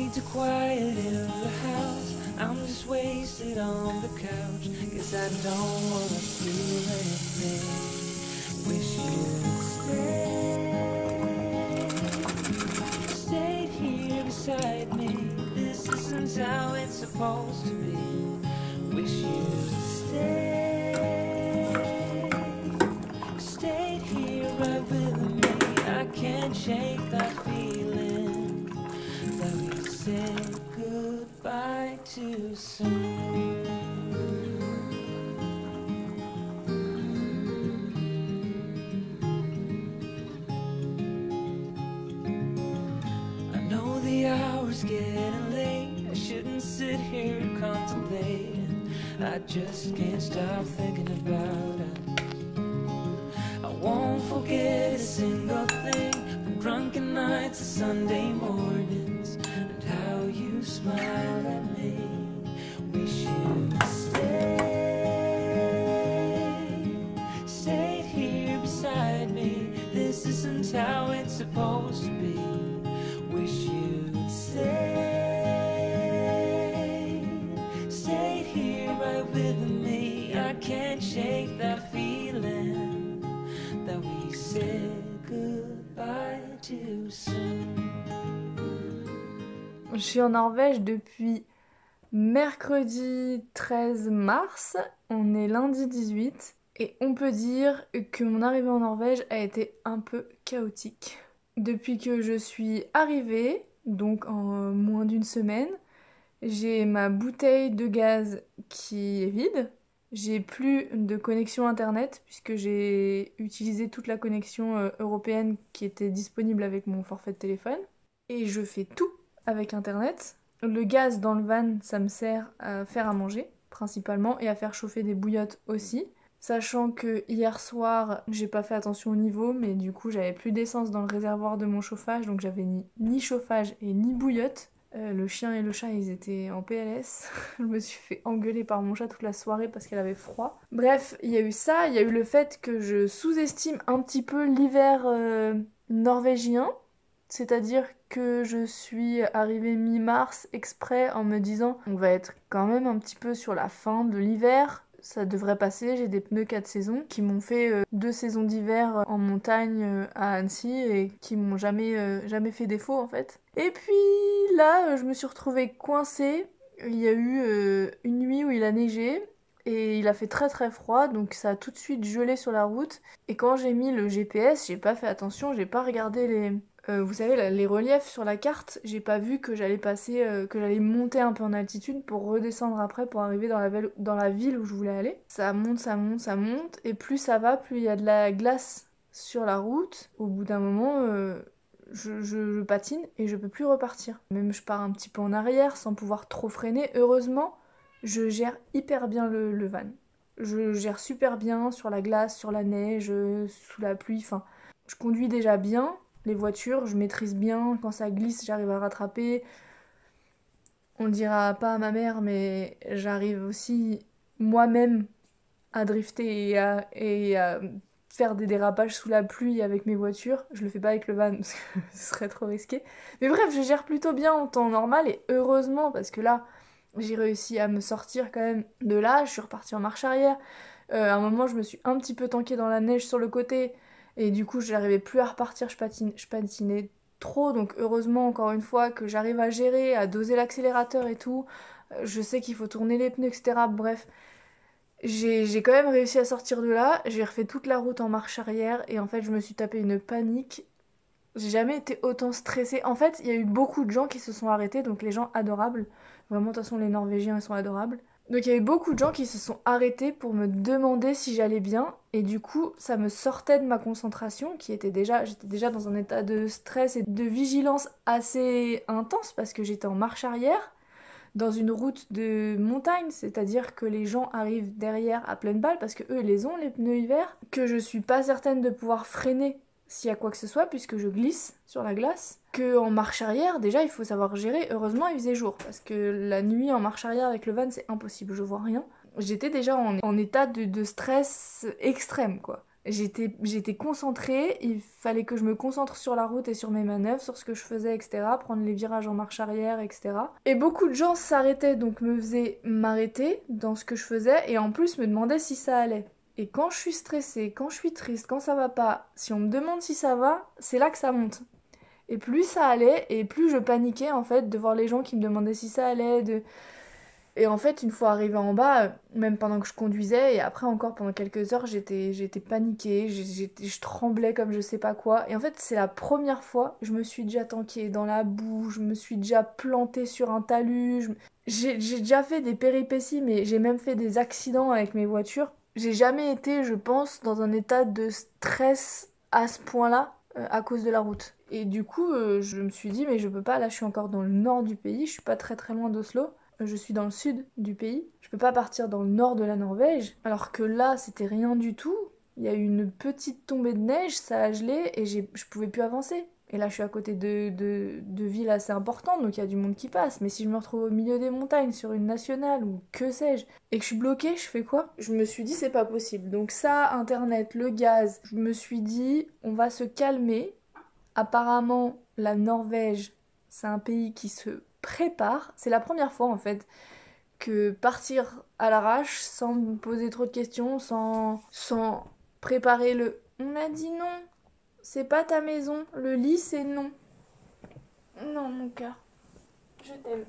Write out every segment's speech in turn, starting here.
need to quiet the house. I'm just wasted on the couch, 'cause I don't wanna feel anything. Wish you'd stayed here beside me. This isn't how it's supposed to be. Wish you'd stayed here right with me. I can't shake that feeling that we said goodbye too soon. I know the hour's getting late. I shouldn't sit here contemplating. I just can't stop thinking about us. I won't forget a single thing, from drunken nights to Sunday mornings, and how you smile at me. Wish you'd stayed here beside me. This isn't how it's supposed to be. Wish you'd stayed here right with me. I can't shake that feeling that we said goodbye too soon. Je suis en Norvège depuis mercredi 13 mars, on est lundi 18 et on peut dire que mon arrivée en Norvège a été un peu chaotique. Depuis que je suis arrivée, donc en moins d'une semaine, j'ai ma bouteille de gaz qui est vide. J'ai plus de connexion internet puisque j'ai utilisé toute la connexion européenne qui était disponible avec mon forfait de téléphone. Et je fais tout avec internet. Le gaz dans le van, ça me sert à faire à manger principalement et à faire chauffer des bouillottes aussi. Sachant que hier soir, j'ai pas fait attention au niveau, mais du coup j'avais plus d'essence dans le réservoir de mon chauffage, donc j'avais ni chauffage et ni bouillotte. Le chien et le chat, ils étaient en PLS. Je me suis fait engueuler par mon chat toute la soirée parce qu'elle avait froid. Bref, il y a eu ça, il y a eu le fait que je sous-estime un petit peu l'hiver norvégien. C'est-à-dire que je suis arrivée mi-mars exprès en me disant on va être quand même un petit peu sur la fin de l'hiver. Ça devrait passer, j'ai des pneus 4 saisons qui m'ont fait 2 saisons d'hiver en montagne à Annecy et qui m'ont jamais fait défaut en fait. Et puis là, je me suis retrouvée coincée. Il y a eu une nuit où il a neigé et il a fait très très froid, donc ça a tout de suite gelé sur la route. Et quand j'ai mis le GPS, j'ai pas fait attention, j'ai pas regardé vous savez, les reliefs sur la carte, j'ai pas vu que j'allais monter un peu en altitude pour redescendre après pour arriver dans la ville où je voulais aller. Ça monte, ça monte, ça monte, et plus ça va, plus il y a de la glace sur la route. Au bout d'un moment, je patine et je peux plus repartir. Même je pars un petit peu en arrière sans pouvoir trop freiner. Heureusement, je gère hyper bien le van. Je gère super bien sur la glace, sur la neige, sous la pluie, enfin, je conduis déjà bien. Les voitures, je maîtrise bien, quand ça glisse, j'arrive à rattraper. On le dira pas à ma mère, mais j'arrive aussi moi-même à drifter et à faire des dérapages sous la pluie avec mes voitures. Je le fais pas avec le van parce que ce serait trop risqué. Mais bref, je gère plutôt bien en temps normal et heureusement parce que là, j'ai réussi à me sortir quand même de là. Je suis repartie en marche arrière. À un moment, je me suis un petit peu tankée dans la neige sur le côté. Et du coup, j'arrivais plus à repartir, je patinais trop. Donc heureusement, encore une fois, que j'arrive à gérer, à doser l'accélérateur et tout. Je sais qu'il faut tourner les pneus, etc. Bref, j'ai quand même réussi à sortir de là. J'ai refait toute la route en marche arrière. Et en fait, je me suis tapé une panique. J'ai jamais été autant stressée. En fait, il y a eu beaucoup de gens qui se sont arrêtés. Donc les gens adorables. Vraiment, de toute façon, les Norvégiens, ils sont adorables. Donc il y a eu beaucoup de gens qui se sont arrêtés pour me demander si j'allais bien et du coup ça me sortait de ma concentration j'étais déjà dans un état de stress et de vigilance assez intense parce que j'étais en marche arrière dans une route de montagne, c'est-à-dire que les gens arrivent derrière à pleine balle parce que eux ils les ont les pneus hiver, que je suis pas certaine de pouvoir freiner s'il y a quoi que ce soit puisque je glisse sur la glace, que en marche arrière déjà il faut savoir gérer. Heureusement il faisait jour parce que la nuit en marche arrière avec le van c'est impossible, je vois rien. J'étais déjà en état de stress extrême quoi. J'étais concentrée, il fallait que je me concentre sur la route et sur mes manœuvres, sur ce que je faisais, etc. Prendre les virages en marche arrière, etc. Et beaucoup de gens s'arrêtaient, donc me faisaient m'arrêter dans ce que je faisais et en plus me demandaient si ça allait. Et quand je suis stressée, quand je suis triste, quand ça va pas, si on me demande si ça va, c'est là que ça monte. Et plus ça allait, et plus je paniquais en fait de voir les gens qui me demandaient si ça allait. Et en fait, une fois arrivée en bas, même pendant que je conduisais, et après encore pendant quelques heures, j'étais paniquée, je tremblais comme je sais pas quoi. Et en fait, c'est la première fois, je me suis déjà tankée dans la boue, je me suis déjà plantée sur un talus. J'ai déjà fait des péripéties, mais j'ai même fait des accidents avec mes voitures. J'ai jamais été, je pense, dans un état de stress à ce point-là, à cause de la route. Et du coup, je me suis dit, mais je peux pas, là je suis encore dans le nord du pays, je suis pas très très loin d'Oslo. Je suis dans le sud du pays. Je peux pas partir dans le nord de la Norvège. Alors que là, c'était rien du tout. Il y a eu une petite tombée de neige, ça a gelé et je pouvais plus avancer. Et là, je suis à côté de villes assez importantes, donc il y a du monde qui passe. Mais si je me retrouve au milieu des montagnes, sur une nationale ou que sais-je, et que je suis bloquée, je fais quoi? Je me suis dit, c'est pas possible. Donc ça, Internet, le gaz, je me suis dit, on va se calmer. Apparemment, la Norvège, c'est un pays qui se prépare. C'est la première fois en fait que partir à l'arrache sans me poser trop de questions, sans préparer le on a dit non, c'est pas ta maison, le lit c'est non. Non mon cœur, je t'aime.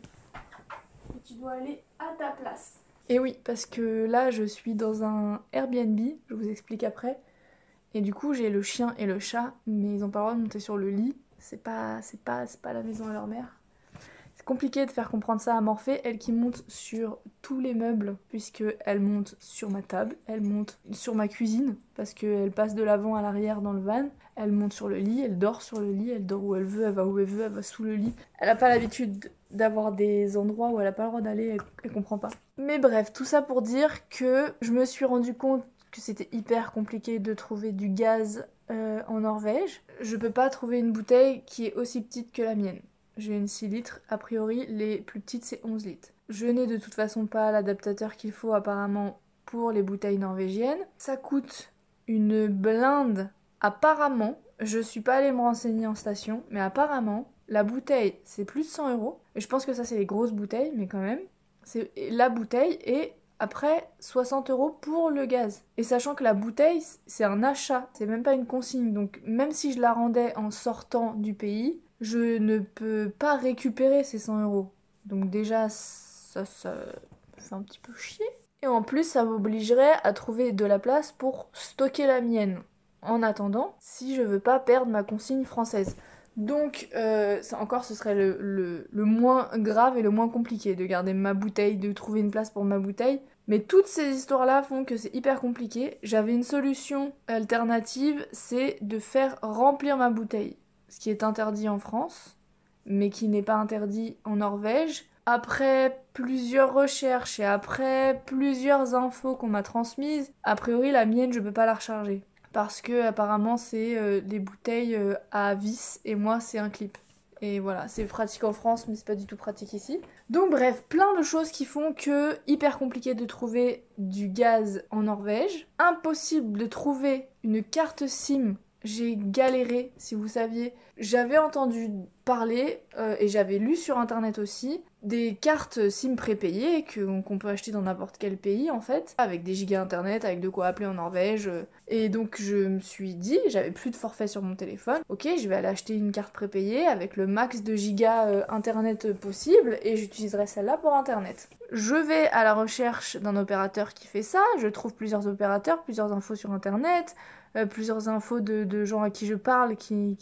Et tu dois aller à ta place. Et oui, parce que là je suis dans un Airbnb, je vous explique après. Et du coup j'ai le chien et le chat, mais ils ont pas le droit de monter sur le lit. C'est pas la maison à leur mère. C'est compliqué de faire comprendre ça à Morphée, elle qui monte sur tous les meubles, puisqu'elle monte sur ma table, elle monte sur ma cuisine, parce qu'elle passe de l'avant à l'arrière dans le van, elle monte sur le lit, elle dort sur le lit, elle dort où elle veut, elle va où elle veut, elle va sous le lit. Elle n'a pas l'habitude d'avoir des endroits où elle n'a pas le droit d'aller, elle comprend pas. Mais bref, tout ça pour dire que je me suis rendu compte que c'était hyper compliqué de trouver du gaz en Norvège. Je peux pas trouver une bouteille qui est aussi petite que la mienne. J'ai une 6 litres, a priori les plus petites c'est 11 litres. Je n'ai de toute façon pas l'adaptateur qu'il faut apparemment pour les bouteilles norvégiennes. Ça coûte une blinde. Apparemment, je suis pas allée me renseigner en station, mais apparemment la bouteille c'est plus de 100 €. Et je pense que ça c'est les grosses bouteilles, mais quand même. C'est la bouteille et après 60 € pour le gaz. Et sachant que la bouteille c'est un achat, c'est même pas une consigne. Donc même si je la rendais en sortant du pays, je ne peux pas récupérer ces 100 €. Donc déjà, ça fait un petit peu chier. Et en plus, ça m'obligerait à trouver de la place pour stocker la mienne. En attendant, si je veux pas perdre ma consigne française. Donc, ça encore, ce serait le moins grave et le moins compliqué de garder ma bouteille, de trouver une place pour ma bouteille. Mais toutes ces histoires-là font que c'est hyper compliqué. J'avais une solution alternative, c'est de faire remplir ma bouteille. Ce qui est interdit en France, mais qui n'est pas interdit en Norvège. Après plusieurs recherches et après plusieurs infos qu'on m'a transmises, a priori la mienne je peux pas la recharger. Parce que apparemment c'est des bouteilles à vis et moi c'est un clip. Et voilà, c'est pratique en France mais c'est pas du tout pratique ici. Donc bref, plein de choses qui font que hyper compliqué de trouver du gaz en Norvège. Impossible de trouver une carte SIM. J'ai galéré, si vous saviez. J'avais entendu parler, et j'avais lu sur internet aussi, des cartes SIM prépayées qu'on peut acheter dans n'importe quel pays en fait, avec des gigas internet, avec de quoi appeler en Norvège. Et donc je me suis dit, j'avais plus de forfait sur mon téléphone, ok, je vais aller acheter une carte prépayée avec le max de gigas internet possible et j'utiliserai celle-là pour internet. Je vais à la recherche d'un opérateur qui fait ça, je trouve plusieurs opérateurs, plusieurs infos sur internet, plusieurs infos de gens à qui je parle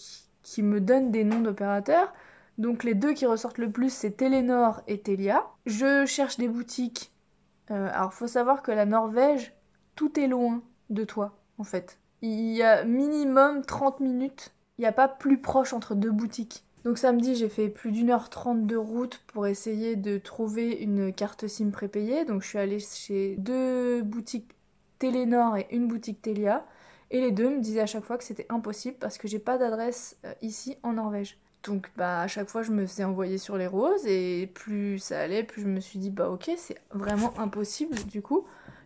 qui me donnent des noms d'opérateurs. Donc les deux qui ressortent le plus c'est Telenor et Telia. Je cherche des boutiques. Alors faut savoir que la Norvège, tout est loin de toi en fait. Il y a minimum 30 minutes, il n'y a pas plus proche entre deux boutiques. Donc samedi j'ai fait plus d'1h30 de route pour essayer de trouver une carte SIM prépayée. Donc je suis allée chez deux boutiques Telenor et une boutique Telia. Et les deux me disaient à chaque fois que c'était impossible parce que j'ai pas d'adresse ici en Norvège. Donc bah à chaque fois je me faisais envoyer sur les roses et plus ça allait, plus je me suis dit bah ok c'est vraiment impossible du coup.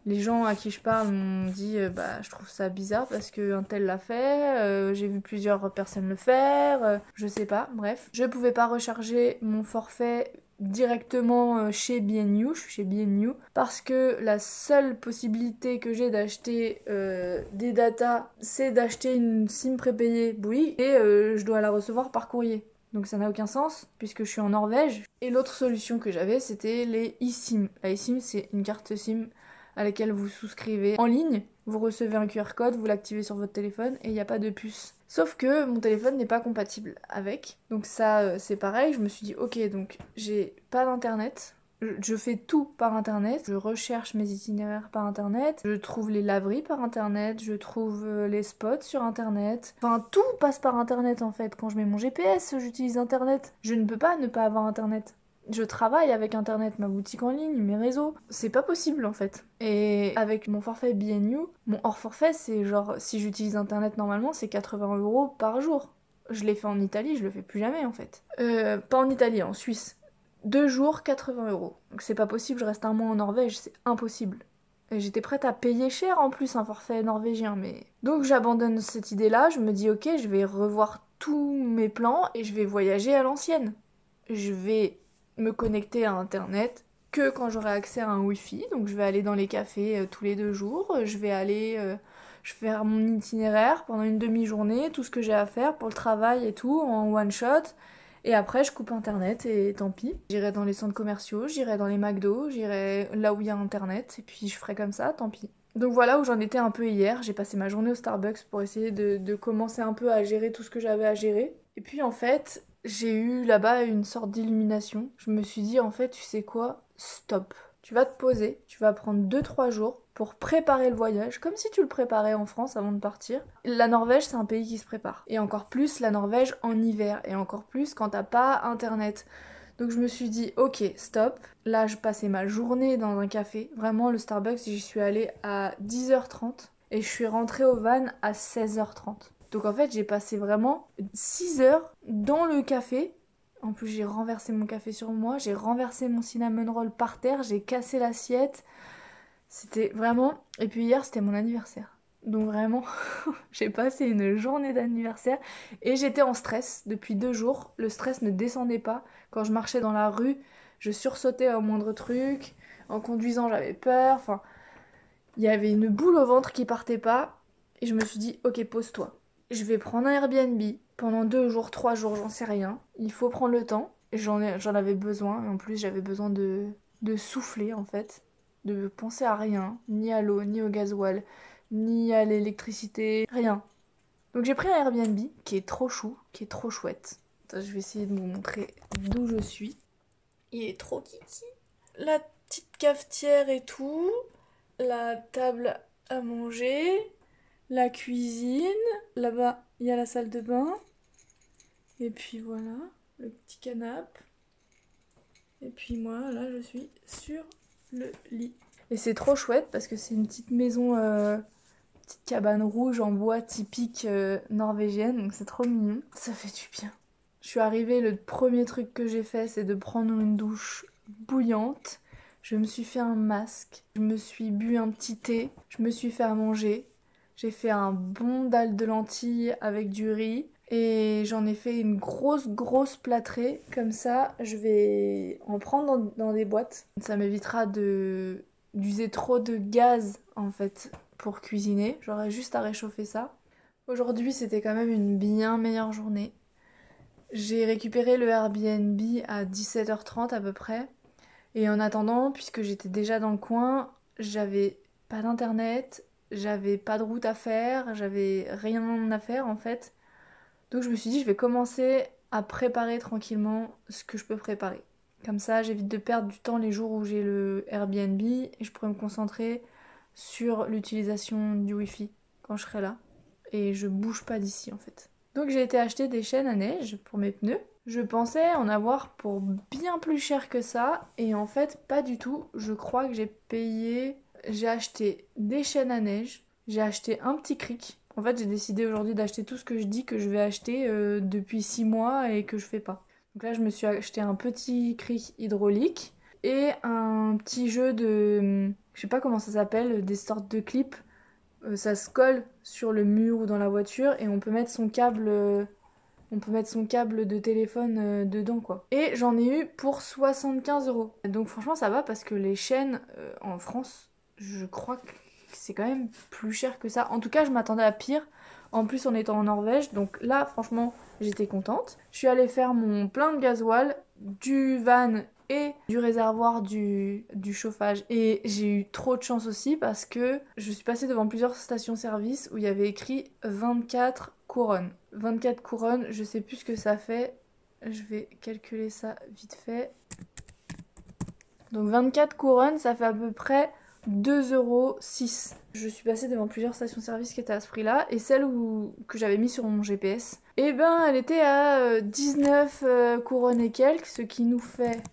Les gens à qui je parle m'ont dit bah je trouve ça bizarre parce qu'un tel l'a fait, j'ai vu plusieurs personnes le faire, je sais pas, bref. Je pouvais pas recharger mon forfait directement chez BNU, je suis chez BNU, parce que la seule possibilité que j'ai d'acheter des datas, c'est d'acheter une SIM prépayée Bouygues et je dois la recevoir par courrier. Donc ça n'a aucun sens puisque je suis en Norvège. Et l'autre solution que j'avais, c'était les eSIM. La eSIM, c'est une carte SIM à laquelle vous souscrivez en ligne. Vous recevez un QR code, vous l'activez sur votre téléphone et il n'y a pas de puce. Sauf que mon téléphone n'est pas compatible avec. Donc ça, c'est pareil. Je me suis dit, ok, donc j'ai pas d'internet. Je fais tout par internet, je recherche mes itinéraires par internet, je trouve les laveries par internet, je trouve les spots sur internet. Enfin, tout passe par internet en fait. Quand je mets mon GPS, j'utilise internet. Je ne peux pas ne pas avoir internet. Je travaille avec internet, ma boutique en ligne, mes réseaux. C'est pas possible en fait. Et avec mon forfait BNU, mon hors forfait, c'est genre, si j'utilise internet normalement, c'est 80 € par jour. Je l'ai fait en Italie, je le fais plus jamais en fait. Pas en Italie, en Suisse. 2 jours, 80 €. Donc c'est pas possible, je reste un mois en Norvège, c'est impossible. Et j'étais prête à payer cher en plus un forfait norvégien, mais... Donc j'abandonne cette idée-là, je me dis ok, je vais revoir tous mes plans et je vais voyager à l'ancienne. Je vais me connecter à internet que quand j'aurai accès à un wifi, donc je vais aller dans les cafés tous les 2 jours, je vais aller... je vais faire mon itinéraire pendant une demi-journée, tout ce que j'ai à faire pour le travail et tout, en one shot. Et après, je coupe internet et tant pis. J'irai dans les centres commerciaux, j'irai dans les McDo, j'irai là où il y a internet, et puis je ferai comme ça, tant pis. Donc voilà où j'en étais un peu hier. J'ai passé ma journée au Starbucks pour essayer de commencer un peu à gérer tout ce que j'avais à gérer. Et puis en fait, j'ai eu là-bas une sorte d'illumination. Je me suis dit, en fait, tu sais quoi? Stop. Tu vas te poser, tu vas prendre 2-3 jours pour préparer le voyage, comme si tu le préparais en France avant de partir. La Norvège, c'est un pays qui se prépare. Et encore plus la Norvège en hiver, et encore plus quand t'as pas internet. Donc je me suis dit, ok, stop. Là, je passais ma journée dans un café. Vraiment, le Starbucks, j'y suis allée à 10h30 et je suis rentrée au van à 16h30. Donc en fait, j'ai passé vraiment 6 heures dans le café. En plus, j'ai renversé mon café sur moi, j'ai renversé mon cinnamon roll par terre, j'ai cassé l'assiette. C'était vraiment... Et puis hier, c'était mon anniversaire. Donc vraiment, j'ai passé une journée d'anniversaire et j'étais en stress depuis 2 jours. Le stress ne descendait pas. Quand je marchais dans la rue, je sursautais au moindre truc. En conduisant, j'avais peur. Enfin, il y avait une boule au ventre qui partait pas. Et je me suis dit, ok, pose-toi. Je vais prendre un Airbnb pendant 2 jours, 3 jours, j'en sais rien. Il faut prendre le temps. J'en avais besoin. Et en plus, j'avais besoin de souffler, en fait. De penser à rien. Ni à l'eau, ni au gasoil, ni à l'électricité. Rien. Donc j'ai pris un Airbnb qui est trop chou, qui est trop chouette. Attends, je vais essayer de vous montrer d'où je suis. Il est trop kiki. La petite cafetière et tout. La table à manger. La cuisine. Là-bas, il y a la salle de bain. Et puis voilà, le petit canapé. Et puis moi, là, je suis sur le lit. Et c'est trop chouette parce que c'est une petite maison, petite cabane rouge en bois typique norvégienne. Donc c'est trop mignon. Ça fait du bien. Je suis arrivée, le premier truc que j'ai fait, c'est de prendre une douche bouillante. Je me suis fait un masque. Je me suis bu un petit thé. Je me suis fait à manger. J'ai fait un bon dalle de lentilles avec du riz. Et j'en ai fait une grosse plâtrée. Comme ça, je vais en prendre dans des boîtes. Ça m'évitera d'user trop de gaz, en fait, pour cuisiner. J'aurai juste à réchauffer ça. Aujourd'hui, c'était quand même une bien meilleure journée. J'ai récupéré le Airbnb à 17h30 à peu près. Et en attendant, puisque j'étais déjà dans le coin, j'avais pas d'internet, j'avais pas de route à faire, j'avais rien à faire en fait. Donc je me suis dit, je vais commencer à préparer tranquillement ce que je peux préparer. Comme ça, j'évite de perdre du temps les jours où j'ai le Airbnb et je pourrais me concentrer sur l'utilisation du Wi-Fi quand je serai là. Et je bouge pas d'ici en fait. Donc j'ai été acheter des chaînes à neige pour mes pneus. Je pensais en avoir pour bien plus cher que ça et en fait pas du tout. Je crois que j'ai acheté des chaînes à neige, j'ai acheté un petit cric. En fait j'ai décidé aujourd'hui d'acheter tout ce que je dis que je vais acheter depuis 6 mois et que je fais pas. Donc là je me suis acheté un petit cric hydraulique et un petit jeu de... je sais pas comment ça s'appelle, des sortes de clips. Ça se colle sur le mur ou dans la voiture et on peut mettre son câble... on peut mettre son câble de téléphone dedans quoi. Et j'en ai eu pour 75 €. Donc franchement ça va parce que les chaînes en France, je crois que c'est quand même plus cher que ça. En tout cas je m'attendais à pire. En plus en étant en Norvège. Donc là franchement j'étais contente. Je suis allée faire mon plein de gasoil, du van et du réservoir du chauffage. Et j'ai eu trop de chance aussi parce que je suis passée devant plusieurs stations-service où il y avait écrit 24 couronnes. 24 couronnes, je sais plus ce que ça fait. Je vais calculer ça vite fait. Donc 24 couronnes, ça fait à peu près 2,06 €. Je suis passée devant plusieurs stations-service qui étaient à ce prix-là. Et celle que j'avais mis sur mon GPS, eh ben elle était à 19 couronnes et quelques, ce qui nous fait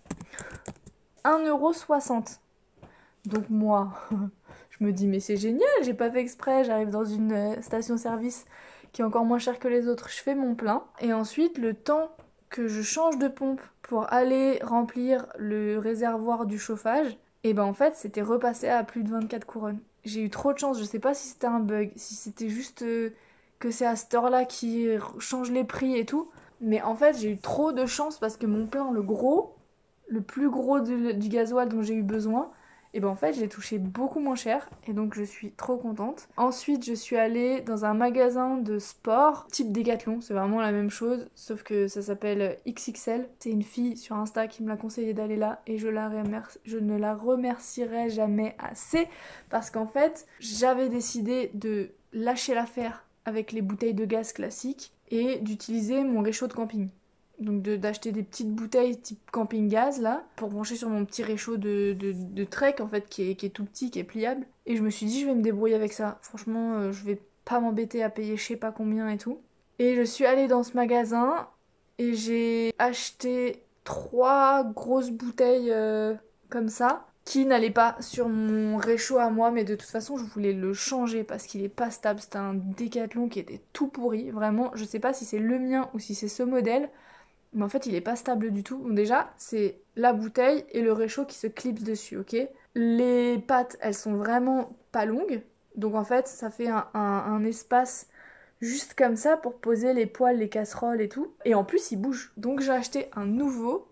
1,60 €. Donc moi, je me dis mais c'est génial, j'ai pas fait exprès, j'arrive dans une station-service qui est encore moins chère que les autres, je fais mon plein. Et ensuite, le temps que je change de pompe pour aller remplir le réservoir du chauffage, et ben en fait c'était repassé à plus de 24 couronnes. J'ai eu trop de chance, je sais pas si c'était un bug, si c'était juste que c'est à cette heure-là qui change les prix et tout. Mais en fait j'ai eu trop de chance parce que mon plein, le plus gros du gasoil dont j'ai eu besoin, et ben en fait j'ai touché beaucoup moins cher et donc je suis trop contente. Ensuite je suis allée dans un magasin de sport type Decathlon, c'est vraiment la même chose sauf que ça s'appelle XXL. C'est une fille sur Insta qui me l'a conseillé d'aller là et je ne la remercierai jamais assez parce qu'en fait j'avais décidé de lâcher l'affaire avec les bouteilles de gaz classiques et d'utiliser mon réchaud de camping. Donc d'acheter des petites bouteilles type camping gaz là pour brancher sur mon petit réchaud de trek en fait qui est tout petit, qui est pliable. Et je me suis dit je vais me débrouiller avec ça. Franchement je vais pas m'embêter à payer je sais pas combien et tout. Et je suis allée dans ce magasin et j'ai acheté 3 grosses bouteilles comme ça qui n'allaient pas sur mon réchaud à moi, mais de toute façon je voulais le changer parce qu'il est pas stable. C'était un Décathlon qui était tout pourri, vraiment. Je sais pas si c'est le mien ou si c'est ce modèle. Mais en fait, il est pas stable du tout. Donc déjà, c'est la bouteille et le réchaud qui se clipsent dessus, ok? Les pattes, elles sont vraiment pas longues. Donc en fait, ça fait un espace juste comme ça pour poser les poêles, les casseroles et tout. Et en plus, il bouge. Donc j'ai acheté un nouveau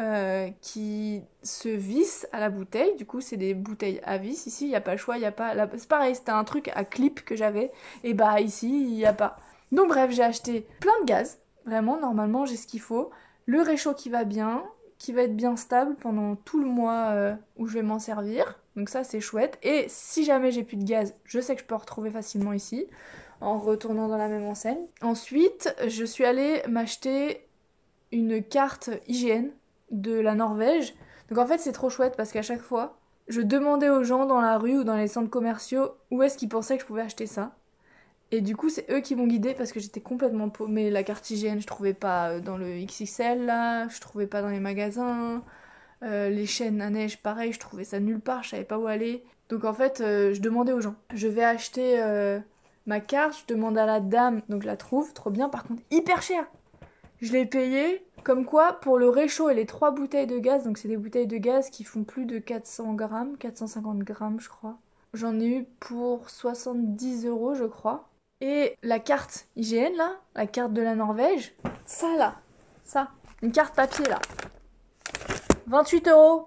qui se visse à la bouteille. Du coup, c'est des bouteilles à vis. Ici, il n'y a pas le choix, il y a pas... C'est pareil, c'était un truc à clip que j'avais. Et bah ici, il n'y a pas. Donc bref, j'ai acheté plein de gaz. Vraiment, normalement, j'ai ce qu'il faut. Le réchaud qui va bien, qui va être bien stable pendant tout le mois où je vais m'en servir. Donc ça, c'est chouette. Et si jamais j'ai plus de gaz, je sais que je peux en retrouver facilement ici, en retournant dans la même enseigne. Ensuite, je suis allée m'acheter une carte IGN de la Norvège. Donc en fait, c'est trop chouette parce qu'à chaque fois, je demandais aux gens dans la rue ou dans les centres commerciaux où est-ce qu'ils pensaient que je pouvais acheter ça. Et du coup, c'est eux qui m'ont guidée parce que j'étais complètement paumée. La carte hygiène, je trouvais pas dans le XXL là, je trouvais pas dans les magasins. Les chaînes à neige, pareil, je trouvais ça nulle part, je savais pas où aller. Donc en fait, je demandais aux gens. Je vais acheter ma carte, je demande à la dame, donc je la trouve, trop bien. Par contre, hyper cher. Je l'ai payé comme quoi pour le réchaud et les 3 bouteilles de gaz, donc c'est des bouteilles de gaz qui font plus de 400 grammes, 450 grammes je crois. J'en ai eu pour 70 € je crois. Et la carte IGN là, la carte de la Norvège, ça là, ça, une carte papier là, 28 €.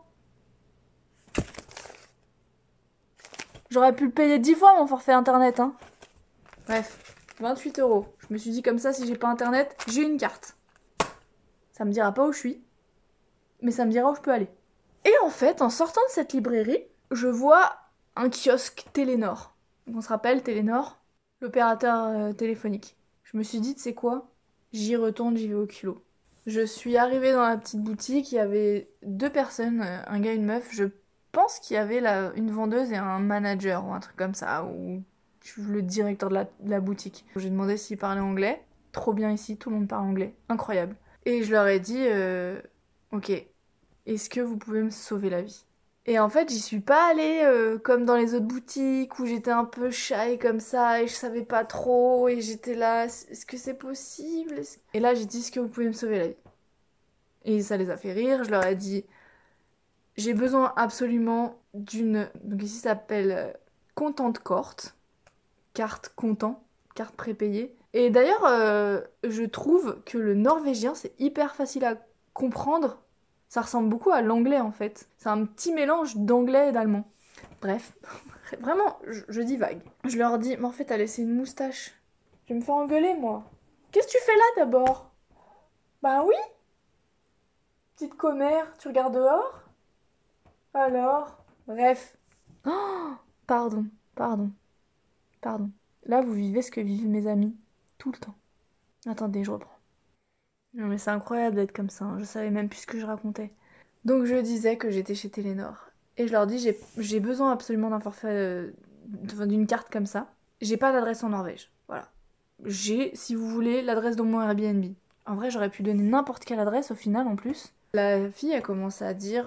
J'aurais pu le payer 10 fois mon forfait internet hein. Bref, 28 €. Je me suis dit comme ça, si j'ai pas internet, j'ai une carte. Ça me dira pas où je suis, mais ça me dira où je peux aller. Et en fait, en sortant de cette librairie, je vois un kiosque Télénor. On se rappelle Télénor, l'opérateur téléphonique. Je me suis dit, tu sais quoi? J'y retourne, j'y vais au culot. Je suis arrivée dans la petite boutique, il y avait 2 personnes, un gars et une meuf. Je pense qu'il y avait une vendeuse et un manager ou un truc comme ça, ou le directeur de la boutique. J'ai demandé s'il parlait anglais. Trop bien ici, tout le monde parle anglais. Incroyable. Et je leur ai dit, ok, est-ce que vous pouvez me sauver la vie? Et en fait, j'y suis pas allée comme dans les autres boutiques où j'étais un peu shy comme ça et je savais pas trop et j'étais là, est-ce que c'est possible? Et là, j'ai dit, est-ce que vous pouvez me sauver la vie? Et ça les a fait rire, je leur ai dit, J'ai besoin absolument d'une... Donc ici ça s'appelle Content carte comptant, carte prépayée. Et d'ailleurs, je trouve que le norvégien, c'est hyper facile à comprendre. Ça ressemble beaucoup à l'anglais en fait. C'est un petit mélange d'anglais et d'allemand. Bref, vraiment, je divague. Je leur dis, mais en fait, t'as laissé une moustache. Je vais me faire engueuler, moi. Qu'est-ce que tu fais là d'abord? Bah oui. Petite commère, tu regardes dehors? Alors? Bref. Oh, pardon, pardon, pardon. Là, vous vivez ce que vivent mes amis. Tout le temps. Attendez, je reprends. Non mais c'est incroyable d'être comme ça, hein. Je savais même plus ce que je racontais. Donc je disais que j'étais chez Télénor. Et je leur dis, j'ai besoin absolument d'un forfait, d'une carte comme ça. J'ai pas d'adresse en Norvège. Voilà. J'ai, si vous voulez, l'adresse de mon Airbnb. En vrai, j'aurais pu donner n'importe quelle adresse au final en plus. La fille a commencé à dire,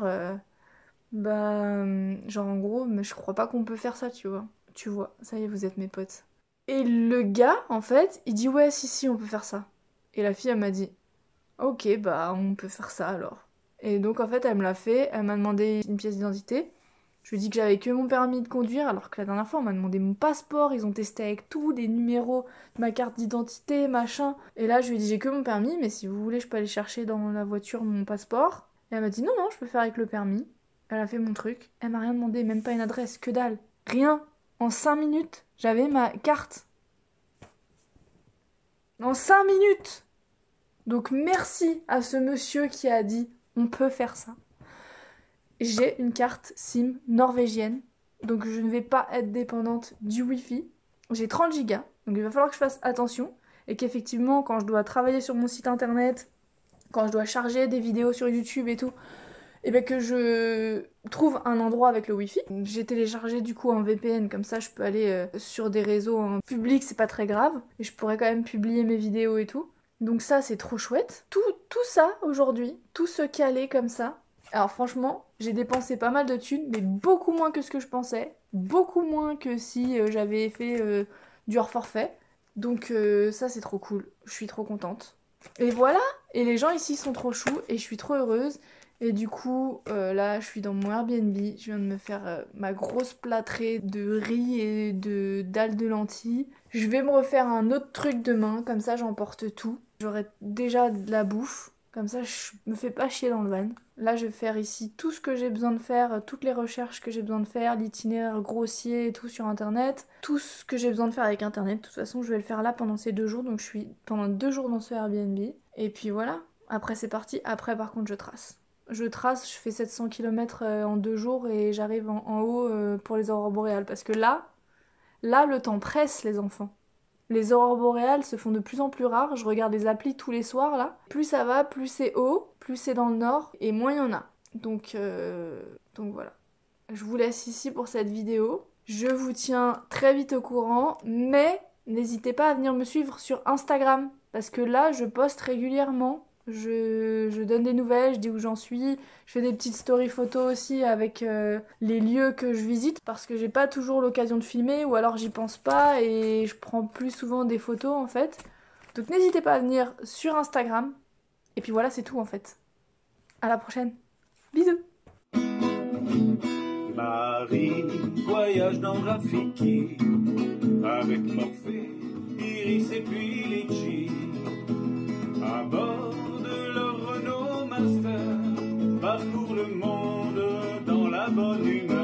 genre en gros, mais je crois pas qu'on peut faire ça, tu vois. Tu vois, ça y est, vous êtes mes potes. Et le gars, en fait, il dit ouais, si, on peut faire ça. Et la fille, elle m'a dit, ok, bah on peut faire ça alors. Et donc en fait, elle me l'a fait, elle m'a demandé une pièce d'identité. Je lui ai dit que j'avais que mon permis de conduire, alors que la dernière fois, on m'a demandé mon passeport, ils ont testé avec tout, des numéros, ma carte d'identité, machin. Et là, je lui ai dit j'ai que mon permis, mais si vous voulez, je peux aller chercher dans la voiture mon passeport. Et elle m'a dit non, je peux faire avec le permis. Elle a fait mon truc, elle m'a rien demandé, même pas une adresse, que dalle. Rien. En 5 minutes, j'avais ma carte. En 5 minutes! Donc merci à ce monsieur qui a dit on peut faire ça. J'ai une carte SIM norvégienne, donc je ne vais pas être dépendante du Wi-Fi. J'ai 30 gigas, donc il va falloir que je fasse attention et qu'effectivement quand je dois travailler sur mon site internet, quand je dois charger des vidéos sur YouTube et tout, et bien que je trouve un endroit avec le Wi-Fi. J'ai téléchargé du coup un VPN, comme ça je peux aller sur des réseaux publics, c'est pas très grave, et je pourrais quand même publier mes vidéos et tout. Donc ça c'est trop chouette. Tout ça aujourd'hui, tout se caler comme ça. Alors franchement, j'ai dépensé pas mal de thunes, mais beaucoup moins que ce que je pensais. Beaucoup moins que si j'avais fait du hors forfait. Donc ça c'est trop cool, je suis trop contente. Et voilà, et les gens ici sont trop choux et je suis trop heureuse. Et du coup, là, je suis dans mon Airbnb. Je viens de me faire ma grosse plâtrée de riz et de dalles de lentilles. Je vais me refaire un autre truc demain, comme ça j'emporte tout. J'aurai déjà de la bouffe, comme ça je me fais pas chier dans le van. Là, je vais faire ici tout ce que j'ai besoin de faire, toutes les recherches que j'ai besoin de faire, l'itinéraire grossier et tout sur internet. Tout ce que j'ai besoin de faire avec internet. De toute façon, je vais le faire là pendant ces 2 jours. Donc je suis pendant 2 jours dans ce Airbnb. Et puis voilà, après c'est parti. Après par contre je trace. Je fais 700 km en 2 jours et j'arrive en haut pour les aurores boréales. Parce que là, le temps presse les enfants. Les aurores boréales se font de plus en plus rares. Je regarde les applis tous les soirs là. Plus ça va, plus c'est haut, plus c'est dans le nord et moins il y en a. Donc voilà. Je vous laisse ici pour cette vidéo. Je vous tiens très vite au courant, mais n'hésitez pas à venir me suivre sur Instagram. Parce que là, je poste régulièrement. Je donne des nouvelles, je dis où j'en suis. Je fais des petites stories photos aussi avec les lieux que je visite parce que j'ai pas toujours l'occasion de filmer ou alors j'y pense pas et je prends plus souvent des photos en fait. Donc n'hésitez pas à venir sur Instagram. Et puis voilà, c'est tout en fait. À la prochaine. Bisous. Marie voyage dans Rafiki avec Morphée, Iris et puis Litchi à bord de leur Renault Master, parcourt le monde dans la bonne humeur.